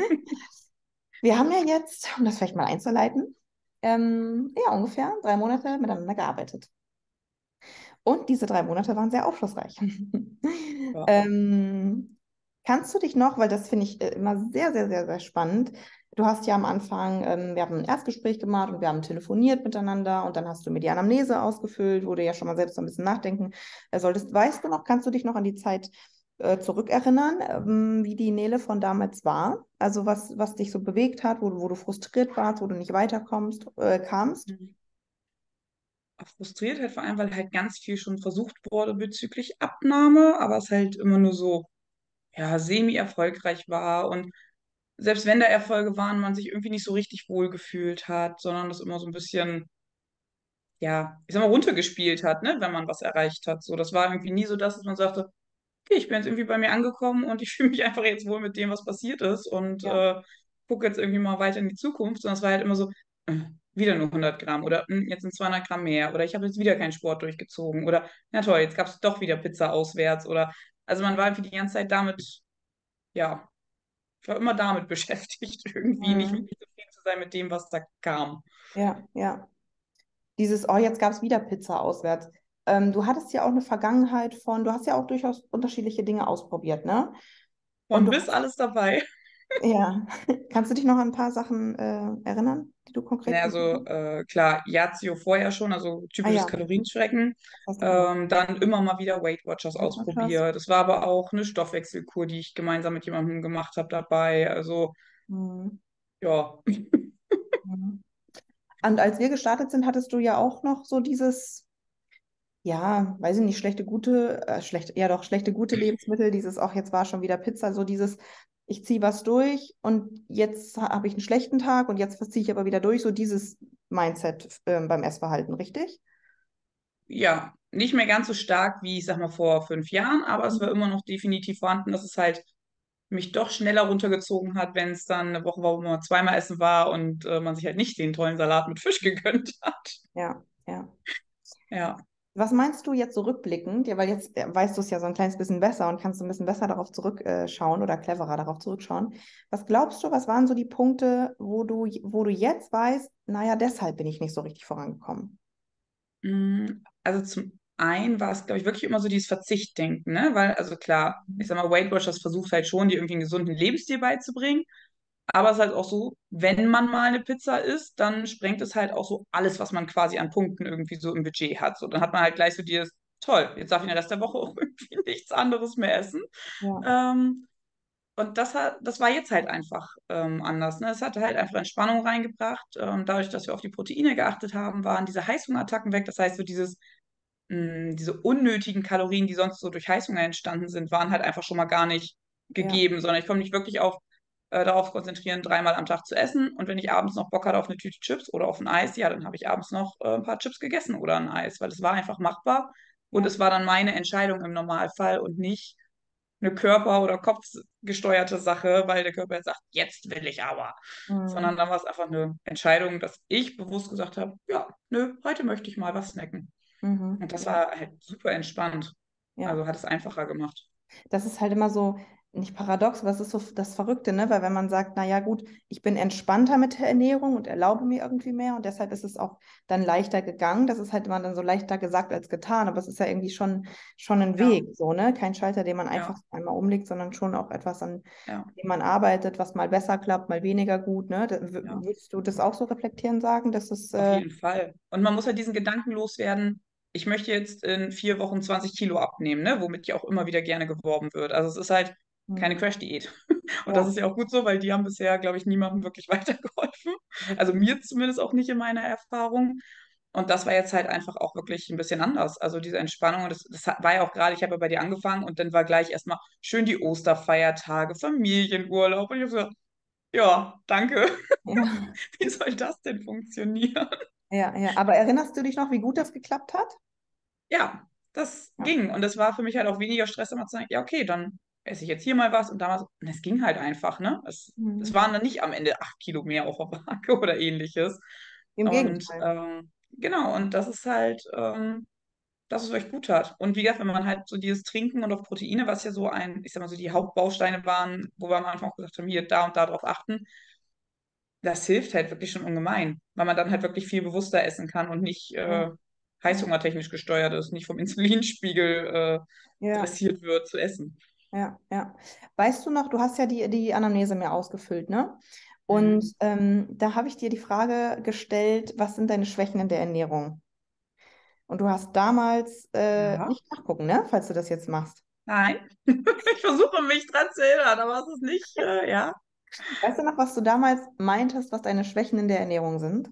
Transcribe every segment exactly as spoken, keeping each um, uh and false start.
Wir haben ja jetzt, um das vielleicht mal einzuleiten, ähm, ja, ungefähr drei Monate miteinander gearbeitet. Und diese drei Monate waren sehr aufschlussreich. Ja. Ähm, kannst du dich noch, weil das finde ich äh, immer sehr, sehr, sehr, sehr spannend. Du hast ja am Anfang, ähm, wir haben ein Erstgespräch gemacht und wir haben telefoniert miteinander und dann hast du mir die Anamnese ausgefüllt, wo du ja schon mal selbst so ein bisschen nachdenken äh, solltest. Weißt du noch, kannst du dich noch an die Zeit äh, zurückerinnern, ähm, wie die Nele von damals war? Also was, was dich so bewegt hat, wo, du- wo du frustriert warst, wo du nicht weiterkommst, äh, kamst? Mhm. Frustriert halt vor allem, weil halt ganz viel schon versucht wurde bezüglich Abnahme, aber es halt immer nur so, ja, semi-erfolgreich war und selbst wenn da Erfolge waren, man sich irgendwie nicht so richtig wohl gefühlt hat, sondern das immer so ein bisschen, ja, ich sag mal, runtergespielt hat, ne, wenn man was erreicht hat. So, das war irgendwie nie so das, dass man sagte, okay, ich bin jetzt irgendwie bei mir angekommen und ich fühle mich einfach jetzt wohl mit dem, was passiert ist und Ja. äh, gucke jetzt irgendwie mal weiter in die Zukunft, sondern es war halt immer so, äh, wieder nur hundert Gramm oder hm, jetzt sind zweihundert Gramm mehr oder ich habe jetzt wieder keinen Sport durchgezogen oder na toll, jetzt gab es doch wieder Pizza auswärts oder also man war irgendwie die ganze Zeit damit, ja, ich war immer damit beschäftigt, irgendwie nicht Mhm. wirklich zufrieden zu sein mit dem, was da kam. Ja, ja. Dieses, oh, jetzt gab es wieder Pizza auswärts. Ähm, du hattest ja auch eine Vergangenheit von, du hast ja auch durchaus unterschiedliche Dinge ausprobiert, ne? Und Von du bis hast, alles dabei. ja, kannst du dich noch an ein paar Sachen äh, erinnern, die du konkret Ne, probiert also hast? äh, klar, Yazio vorher schon, also Ah typisches ja, Kalorienschrecken. was hast du gemacht? Ähm, dann immer mal wieder Weight Watchers Weight Watchers? ausprobiert. Es war aber auch eine Stoffwechselkur, die ich gemeinsam mit jemandem gemacht habe dabei. Also Mhm. ja, Mhm. Und als wir gestartet sind, hattest du ja auch noch so dieses, ja, weiß ich nicht, schlechte, gute, äh, schlechte, ja doch, schlechte, gute Lebensmittel, dieses, auch jetzt war schon wieder Pizza, so dieses, ich ziehe was durch und jetzt ha- habe ich einen schlechten Tag und jetzt ziehe ich aber wieder durch, so dieses Mindset ähm, beim Essverhalten, richtig? ja, nicht mehr ganz so stark wie, ich sag mal, vor fünf Jahren, aber es war Mhm. immer noch definitiv vorhanden, dass es halt mich doch schneller runtergezogen hat, wenn es dann eine Woche war, wo man zweimal essen war und äh, man sich halt nicht den tollen Salat mit Fisch gegönnt hat. Ja, ja. Ja. Was meinst du jetzt so rückblickend? Ja, weil jetzt äh, weißt du es ja so ein kleines bisschen besser und kannst ein bisschen besser darauf zurückschauen oder cleverer darauf zurückschauen. Was glaubst du, was waren so die Punkte, wo du, wo du jetzt weißt, naja, deshalb bin ich nicht so richtig vorangekommen? Mm, Also zum einen war es, glaube ich, wirklich immer so dieses Verzichtdenken, ne? Weil, also klar, ich sag mal, Weight Watchers versucht halt schon, dir irgendwie einen gesunden Lebensstil beizubringen. Aber es ist halt auch so, wenn man mal eine Pizza isst, dann sprengt es halt auch so alles, was man quasi an Punkten irgendwie so im Budget hat. So, dann hat man halt gleich so dieses, toll, jetzt darf ich den Rest der Woche auch irgendwie nichts anderes mehr essen. Ja, Ähm, und das hat, das war jetzt halt einfach ähm, anders. Ne? Es hat halt einfach Entspannung reingebracht. Ähm, dadurch, dass wir auf die Proteine geachtet haben, waren diese Heißhungerattacken weg. Das heißt, so dieses mh, diese unnötigen Kalorien, die sonst so durch Heißhunger entstanden sind, waren halt einfach schon mal gar nicht ja, gegeben, sondern ich konnte mich wirklich auf, äh, darauf konzentrieren, dreimal am Tag zu essen. Und wenn ich abends noch Bock hatte auf eine Tüte Chips oder auf ein Eis, ja, dann habe ich abends noch äh, ein paar Chips gegessen oder ein Eis, weil es war einfach machbar. Und ja. es war dann meine Entscheidung im Normalfall und nicht eine körper- oder kopfgesteuerte Sache, weil der Körper jetzt sagt, jetzt will ich aber. Mhm. Sondern dann war es einfach eine Entscheidung, dass ich bewusst gesagt habe, ja, nö, heute möchte ich mal was snacken. Mhm. Und das Ja, war halt super entspannt. ja. Also hat es einfacher gemacht. Das ist halt immer so, nicht paradox, aber es ist so das Verrückte, ne? Weil wenn man sagt, na ja, gut, ich bin entspannter mit der Ernährung und erlaube mir irgendwie mehr und deshalb ist es auch dann leichter gegangen. Das ist halt immer dann so leichter gesagt als getan, aber es ist ja irgendwie schon, schon ein Ja, Weg, so, ne? Kein Schalter, den man einfach ja, so einmal umlegt, sondern schon auch etwas, an ja, dem man arbeitet, was mal besser klappt, mal weniger gut, ne? Da- w- ja. Würdest du das auch so reflektieren sagen, dass es, Auf äh, jeden Fall. Und man muss halt diesen Gedanken loswerden, ich möchte jetzt in vier Wochen zwanzig Kilo abnehmen, ne? Womit ja auch immer wieder gerne geworben wird. Also es ist halt keine hm, Crash-Diät. Und das ja, ist ja auch gut so, weil die haben bisher, glaube ich, niemandem wirklich weitergeholfen. Also richtig. mir zumindest auch nicht in meiner Erfahrung. Und das war jetzt halt einfach auch wirklich ein bisschen anders. Also diese Entspannung, und das, das war ja auch gerade, ich habe ja bei dir angefangen und dann war gleich erstmal schön die Osterfeiertage, Familienurlaub. Und ich habe so, ja, danke. Ja, Wie soll das denn funktionieren? ja, ja. Aber erinnerst du dich noch, wie gut das geklappt hat? Ja, das Ja. ging. Und das war für mich halt auch weniger Stress, immer zu sagen, ja, okay, dann esse ich jetzt hier mal was und da was. Und es ging halt einfach, ne? Es, es Mhm. waren dann nicht am Ende acht Kilo mehr auf der Waage oder ähnliches. Im Und Gegenteil. ähm, genau, und das ist halt, ähm, dass es euch gut tat. Und wie gesagt, wenn man halt so dieses Trinken und auf Proteine, was ja so ein, ich sag mal so die Hauptbausteine waren, wo wir am Anfang auch gesagt haben, hier, da und da drauf achten, das hilft halt wirklich schon ungemein, weil man dann halt wirklich viel bewusster essen kann und nicht Ja, äh, ja, heißhungertechnisch gesteuert ist, nicht vom Insulinspiegel äh, ja, dressiert wird zu essen. ja, ja. Weißt du noch, du hast ja die, die Anamnese mir ausgefüllt, ne? Und Mhm. ähm, da habe ich dir die Frage gestellt, was sind deine Schwächen in der Ernährung? Und du hast damals äh, Ja, nicht nachgucken, ne? Falls du das jetzt machst. nein. Ich versuche mich dran zu erinnern, aber es ist nicht, äh, ja. Weißt du noch, was du damals meintest, was deine Schwächen in der Ernährung sind?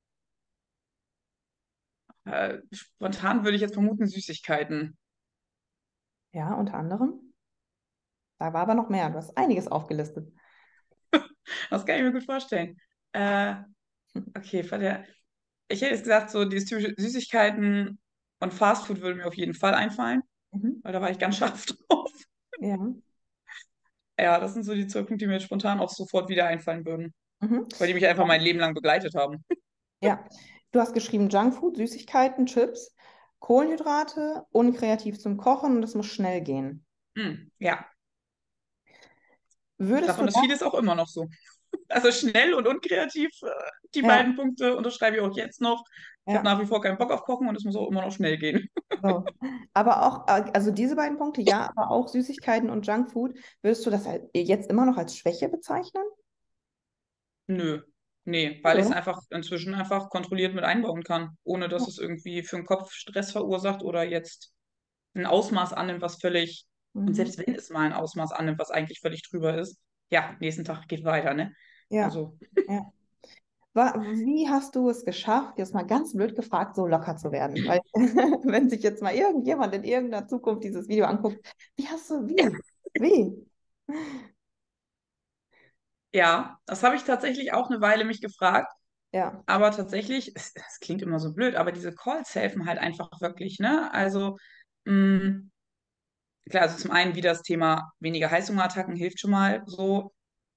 Äh, spontan würde ich jetzt vermuten Süßigkeiten. Ja, unter anderem. Da war aber noch mehr. Du hast einiges aufgelistet. Das kann ich mir gut vorstellen. Äh, okay, von der, ich hätte jetzt gesagt, so die typische Süßigkeiten und Fastfood würde mir auf jeden Fall einfallen, Mhm. weil da war ich ganz scharf drauf. Ja. Ja, das sind so die zwei Punkte, die mir jetzt spontan auch sofort wieder einfallen würden, Mhm. weil die mich einfach mein Leben lang begleitet haben. Ja. Du hast geschrieben Junkfood, Süßigkeiten, Chips, Kohlenhydrate, unkreativ zum Kochen und es muss schnell gehen. Hm, ja, Würdest du davon ist da, vieles auch immer noch so. Also schnell und unkreativ, äh, die ja, beiden Punkte unterschreibe ich auch jetzt noch. Ich habe ja, nach wie vor keinen Bock auf Kochen und es muss auch immer noch schnell gehen. so. Aber auch, äh, also diese beiden Punkte, ja, aber auch Süßigkeiten und Junkfood, würdest du das halt jetzt immer noch als Schwäche bezeichnen? Nö, nee, Nee, weil ich es oder? einfach inzwischen einfach kontrolliert mit einbauen kann, ohne dass es irgendwie für den Kopf Stress verursacht oder jetzt ein Ausmaß annimmt, was völlig, und Mhm. selbst wenn es mal ein Ausmaß annimmt, was eigentlich völlig drüber ist, ja, nächsten Tag geht weiter, ne? Ja, Also, ja. Wa- Wie hast du es geschafft, jetzt mal ganz blöd gefragt, so locker zu werden? Weil, wenn sich jetzt mal irgendjemand in irgendeiner Zukunft dieses Video anguckt, wie hast du, wie? Wie? ja, das habe ich tatsächlich auch eine Weile mich gefragt, Ja, aber tatsächlich, es, es klingt immer so blöd, aber diese Calls helfen halt einfach wirklich, ne? Also, mh, klar, also zum einen wieder das Thema weniger Heißhungerattacken hilft schon mal so.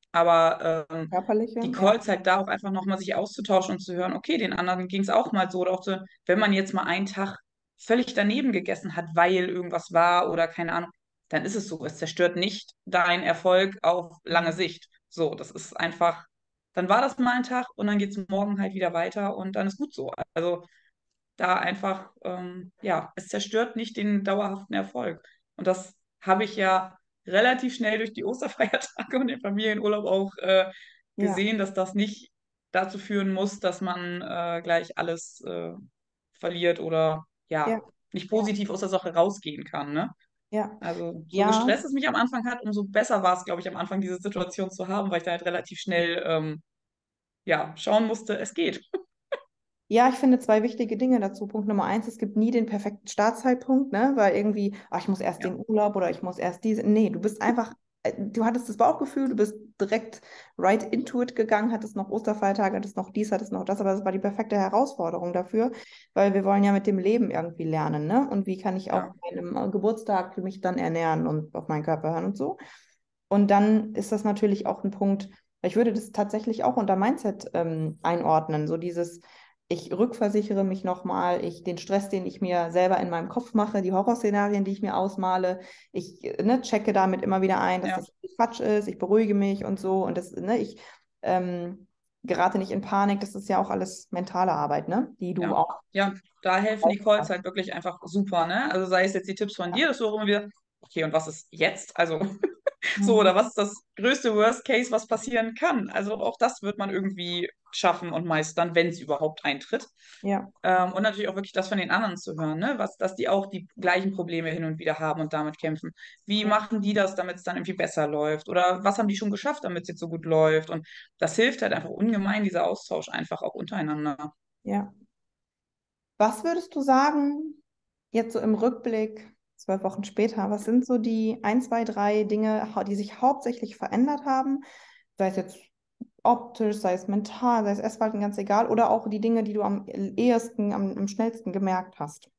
Aber ähm, körperliche, die ja. Calls halt da auch einfach nochmal sich auszutauschen und zu hören, okay, den anderen ging es auch mal so. Oder auch so, wenn man jetzt mal einen Tag völlig daneben gegessen hat, weil irgendwas war oder keine Ahnung, dann ist es so. Es zerstört nicht deinen Erfolg auf lange Mhm. Sicht. So, das ist einfach, dann war das mal ein Tag und dann geht es morgen halt wieder weiter und dann ist gut so. Also da einfach, ähm, ja, es zerstört nicht den dauerhaften Erfolg. Und das habe ich ja relativ schnell durch die Osterfeiertage und den Familienurlaub auch äh, Ja, gesehen, dass das nicht dazu führen muss, dass man äh, gleich alles äh, verliert oder ja, ja, nicht ja, positiv aus der Sache rausgehen kann, ne? ja, Also, so ja, gestresst es mich am Anfang hat, umso besser war es, glaube ich, am Anfang diese Situation zu haben, weil ich da halt relativ schnell ähm, ja, schauen musste, es geht. ja, ich finde zwei wichtige Dinge dazu. Punkt Nummer eins, es gibt nie den perfekten Startzeitpunkt, ne? Weil irgendwie, ah, ich muss erst Ja, den Urlaub oder ich muss erst diese. Nee, du bist einfach, äh, du hattest das Bauchgefühl, du bist direkt right into it gegangen, hattest noch Osterfeiertage, hattest noch dies, hattest noch das, aber das war die perfekte Herausforderung dafür, weil wir wollen ja mit dem Leben irgendwie lernen, ne? Und wie kann ich auch ja, an einem äh, Geburtstag mich dann ernähren und auf meinen Körper hören und so. Und dann ist das natürlich auch ein Punkt, ich würde das tatsächlich auch unter Mindset ähm, einordnen, so dieses, ich rückversichere mich nochmal, ich den Stress, den ich mir selber in meinem Kopf mache, die Horrorszenarien, die ich mir ausmale, ich äh, ne, checke damit immer wieder ein, dass ja. das Quatsch ist, ich beruhige mich und so und das, ne, ich ähm, gerate nicht in Panik, das ist ja auch alles mentale Arbeit, ne, die du Ja, auch ja, da helfen die Calls hast. halt wirklich einfach super, ne? Also sei es jetzt die Tipps von dir, dass du auch immer wieder, okay, und was ist jetzt? Also so, Mhm. oder was ist das größte Worst Case, was passieren kann? Also auch das wird man irgendwie schaffen und meistern, wenn es überhaupt eintritt. Ja, Ähm, und natürlich auch wirklich das von den anderen zu hören, ne? Was, dass die auch die gleichen Probleme hin und wieder haben und damit kämpfen. Wie ja, machen die das, damit es dann irgendwie besser läuft? Oder was haben die schon geschafft, damit es jetzt so gut läuft? Und das hilft halt einfach ungemein, dieser Austausch einfach auch untereinander. ja. Was würdest du sagen, jetzt so im Rückblick, zwölf Wochen später, was sind so die ein, zwei, drei Dinge, hau- die sich hauptsächlich verändert haben? Sei es jetzt optisch, sei es mental, sei es Essverhalten, ganz egal, oder auch die Dinge, die du am ehesten, am, am schnellsten gemerkt hast.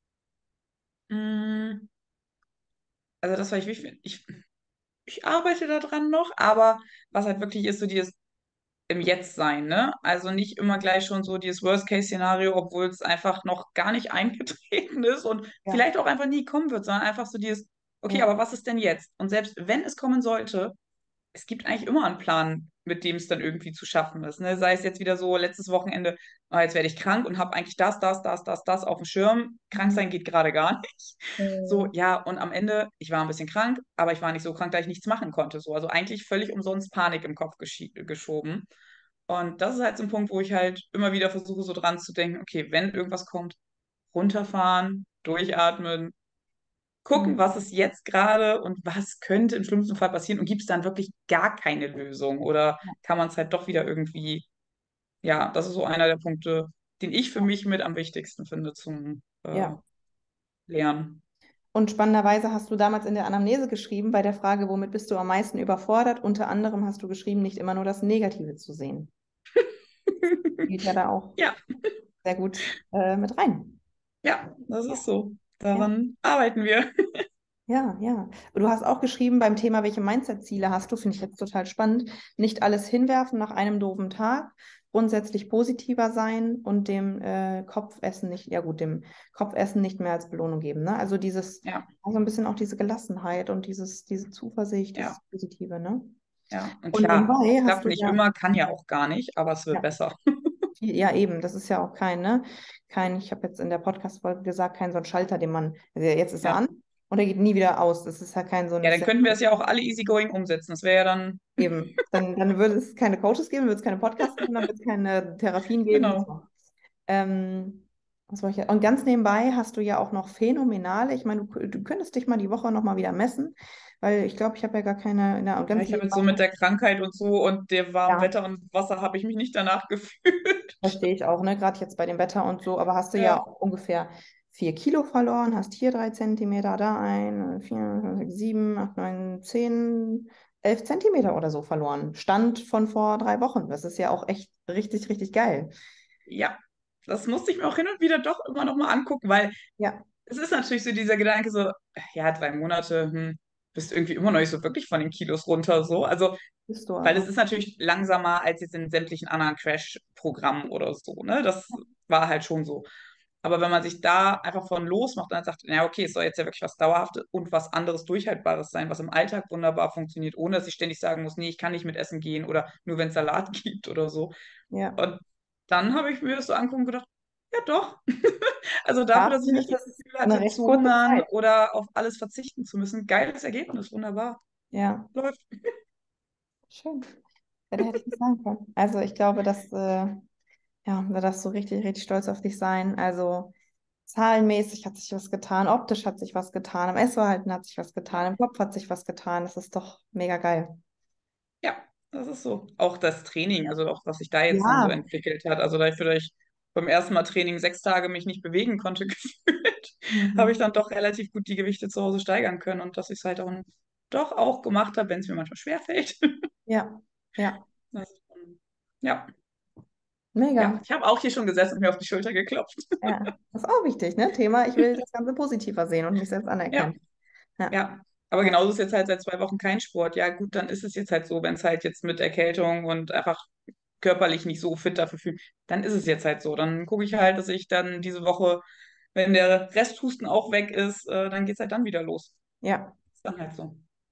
Mm, Also das war ich, ich, ich arbeite daran noch, aber was halt wirklich ist, so dieses im Jetzt sein, ne? Also nicht immer gleich schon so dieses Worst-Case-Szenario, obwohl es einfach noch gar nicht eingetreten ist und Ja, vielleicht auch einfach nie kommen wird, sondern einfach so dieses, okay, ja. aber was ist denn jetzt? Und selbst wenn es kommen sollte, es gibt eigentlich immer einen Plan, mit dem es dann irgendwie zu schaffen ist. Ne? Sei es jetzt wieder so, letztes Wochenende, ah, jetzt werde ich krank und habe eigentlich das, das, das, das, das auf dem Schirm. Krank Mhm. sein geht gerade gar nicht. So, Mhm. ja, und am Ende, ich war ein bisschen krank, aber ich war nicht so krank, da ich nichts machen konnte. So, also eigentlich völlig umsonst Panik im Kopf geschi- geschoben. Und das ist halt so ein Punkt, wo ich halt immer wieder versuche, so dran zu denken, okay, wenn irgendwas kommt, runterfahren, durchatmen, gucken, Mhm. was ist jetzt gerade und was könnte im schlimmsten Fall passieren und gibt es dann wirklich gar keine Lösung oder kann man es halt doch wieder irgendwie, ja, das ist so einer der Punkte, den ich für mich mit am wichtigsten finde zum äh, Ja. Lernen. Und spannenderweise hast du damals in der Anamnese geschrieben, bei der Frage, womit bist du am meisten überfordert? Unter anderem hast du geschrieben, nicht immer nur das Negative zu sehen. Geht ja da auch Ja, sehr gut äh, mit rein. ja, das ist so. Ja, Daran arbeiten wir. ja, ja. Und du hast auch geschrieben beim Thema, welche Mindset-Ziele hast du, finde ich jetzt total spannend. Nicht alles hinwerfen nach einem doofen Tag, grundsätzlich positiver sein und dem äh, Kopfessen nicht, ja gut, dem Kopfessen nicht mehr als Belohnung geben. Ne? Also dieses, Ja, also ein bisschen auch diese Gelassenheit und dieses, diese Zuversicht, ja, dieses Positive, ne? ja. Und Und klar, nebenbei hast klappt du nicht ja, immer, kann ja auch gar nicht, aber es wird ja, besser. viel, ja eben, das ist ja auch kein, ne? Kein, ich habe jetzt in der Podcast-Folge gesagt, kein so ein Schalter, den man, also jetzt ist er Ja. an und er geht nie wieder aus. Das ist ja kein so ein, Ja, das ist dann ja könnten wir es ja auch alle easygoing umsetzen. Das wäre ja dann, eben. Dann, dann würde es keine Coaches geben, würde es keine Podcasts geben, dann würde es keine Therapien geben. genau. So. Ähm, was wollte ich, und ganz nebenbei hast du ja auch noch phänomenale, ich meine, du, du könntest dich mal die Woche noch mal wieder messen, weil ich glaube, ich habe ja gar keine, na, und Ja, ganz ich habe jetzt nebenbei, so mit der Krankheit und so und dem warmen ja, Wetter und Wasser habe ich mich nicht danach gefühlt. verstehe ich auch, ne? Gerade jetzt bei dem Wetter und so, aber hast du ja Ja, auch ungefähr vier Kilo verloren, hast hier drei Zentimeter, da ein, vier, fünf, sechs, sieben, acht, neun, zehn, elf Zentimeter oder so verloren. Stand von vor drei Wochen. Das ist ja auch echt richtig, richtig geil. ja. Das musste ich mir auch hin und wieder doch immer noch mal angucken, weil Ja, es ist natürlich so dieser Gedanke so, ja, drei Monate, hm, bist irgendwie immer noch nicht so wirklich von den Kilos runter, so. Also, bist du weil es aber. ist natürlich langsamer als jetzt in sämtlichen anderen Crash-Programmen oder so, ne? Das war halt schon so. Aber wenn man sich da einfach von los macht und dann sagt, ja, okay, es soll jetzt ja wirklich was Dauerhaftes und was anderes Durchhaltbares sein, was im Alltag wunderbar funktioniert, ohne dass ich ständig sagen muss, nee, ich kann nicht mit essen gehen oder nur wenn es Salat gibt oder so. Ja. Und dann habe ich mir das so angeguckt und gedacht, ja doch. Also dafür, dass ich Dafür nicht ist das es Gefühl eine hatte, recht zu kurze hungern Zeit. oder auf alles verzichten zu müssen, geiles Ergebnis, wunderbar. Ja, Läuft. schön. Ja, da hätte ich nicht sagen können. Also ich glaube, dass, äh, ja, da darfst du richtig, richtig stolz auf dich sein. Also zahlenmäßig hat sich was getan, optisch hat sich was getan, am Essverhalten hat sich was Ja. getan, im Kopf hat sich was getan. Das ist doch mega geil. Ja, das ist so. Auch das Training, also auch was sich da jetzt dann so Ja. entwickelt hat. Also da ich vielleicht beim ersten Mal Training sechs Tage mich nicht bewegen konnte, gefühlt, habe ich Mhm. dann doch relativ gut die Gewichte zu Hause steigern können und dass ich es halt auch doch auch gemacht habe, wenn es mir manchmal schwerfällt. Ja, ja, Das ist schon- Ja, ja, mega. ich habe auch hier schon gesessen und mir auf die Schulter geklopft. Ja, das ist auch wichtig, ne? Thema, ich will das Ganze positiver sehen und mich selbst Ja, anerkennen. Ja, ja. Aber ja, genauso ist jetzt halt seit zwei Wochen kein Sport. Ja, gut, dann ist es jetzt halt so, wenn es halt jetzt mit Erkältung und einfach körperlich nicht so fit dafür fühle, dann ist es jetzt halt so. Dann gucke ich halt, dass ich dann diese Woche, wenn der Resthusten auch weg ist, äh, dann geht es halt dann wieder los. ja. Ist dann halt so.